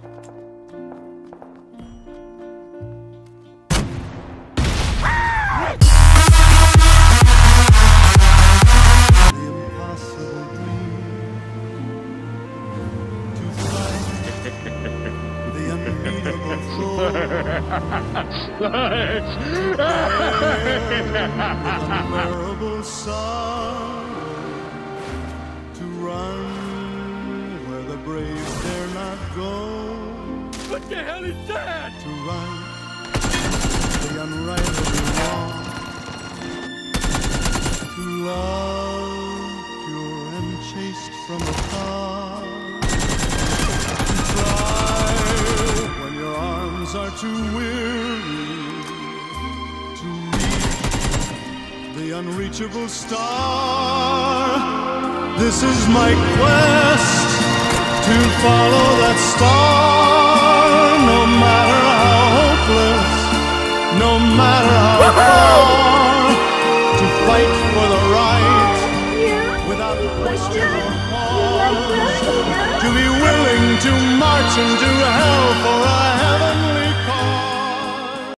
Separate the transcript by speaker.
Speaker 1: Unbearable sun, to run where the brave dare not go.
Speaker 2: What the hell is that?
Speaker 1: To right the unrightable wrong. To love pure and chaste from afar. To try when your arms are too weary to reach the unreachable star. This is my quest to follow that star, no matter how hopeless, no matter how far, to fight for the right without question or pause, to be willing to march into hell for